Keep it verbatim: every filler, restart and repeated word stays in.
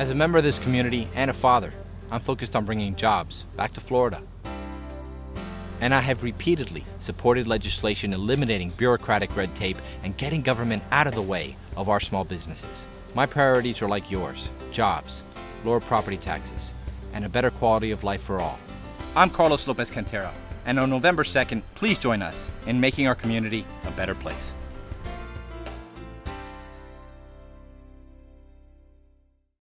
As a member of this community and a father, I'm focused on bringing jobs back to Florida. And I have repeatedly supported legislation eliminating bureaucratic red tape and getting government out of the way of our small businesses. My priorities are like yours: jobs, lower property taxes, and a better quality of life for all. I'm Carlos Lopez-Cantera, and on November second, please join us in making our community a better place.